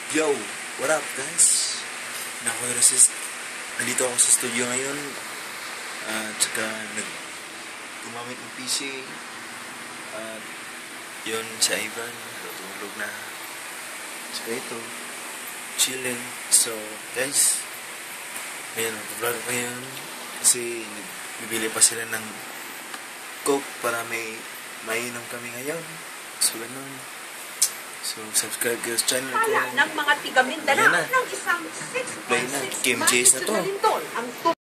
Yo, what up guys? Nandito ako sa studio ngayon. Tsaka gumamit ng PC. At yun, si Ivan, natulog na. Tsaka ito, chilling. So guys, ngayon, mag-vlog ko ngayon. Kasi bibili pa sila ng Coke para may mainom kami ngayon. So ganun. So, subscribe kayo sa channel ko. Ng mga tiga Mindanao ng isang 6.6 Play na. Game chase na to.